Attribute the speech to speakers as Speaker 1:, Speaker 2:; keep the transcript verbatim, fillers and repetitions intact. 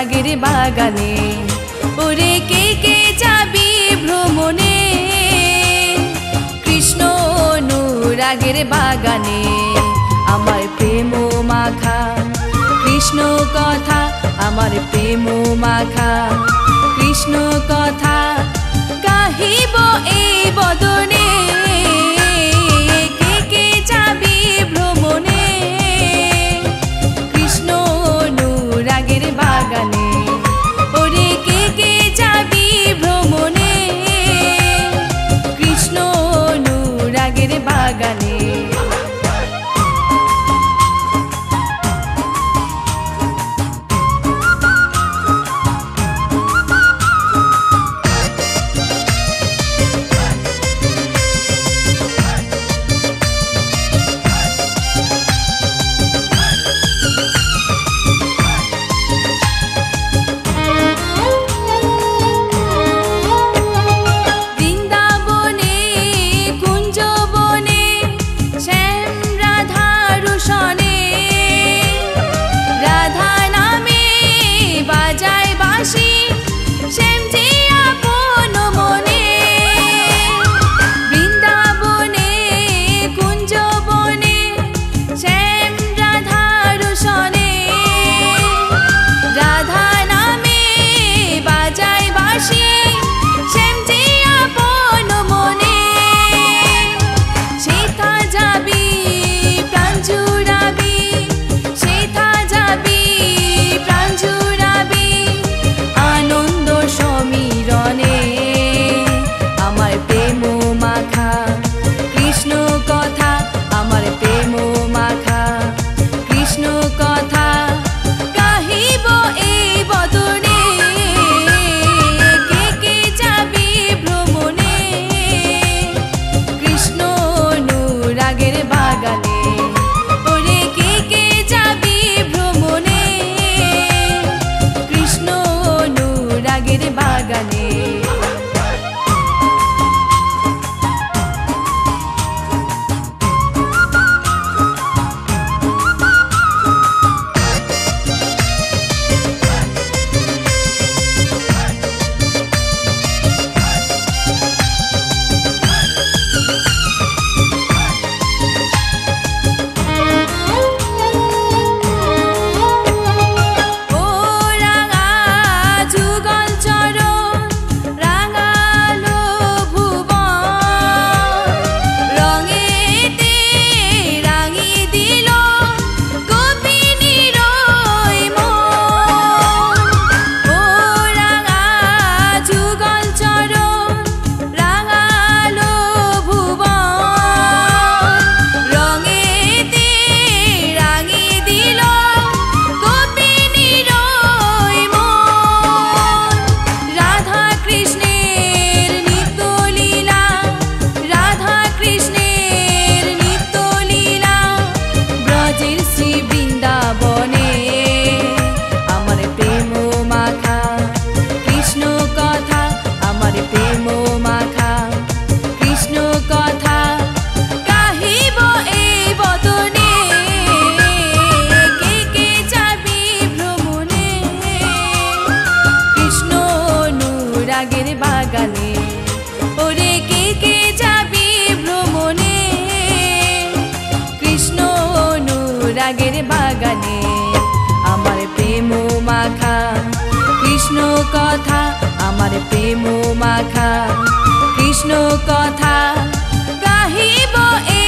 Speaker 1: অনুরাগের বাগানে ওরে কে কে যাবি ভ্রমণে কৃষ্ণ অনুরাগের বাগানে আমার প্রেম মাখা কৃষ্ণ কথা আমার প্রেম মাখা কৃষ্ণ কথা গাহিব এই বদনে কে কে যাবি ভ্রমণে কৃষ্ণ অনুরাগের বাগানে ওরে কে কে যাবি ভ্রমণে কৃষ্ণ অনুরাগের বাগানে বাগানে ওরে কে কে যাবি ভ্রমণে কৃষ্ণ অনুরাগের বাগানে আমার প্রেম মাখা কৃষ্ণ কথা আমার প্রেম মাখা কৃষ্ণ কথা গাহিব।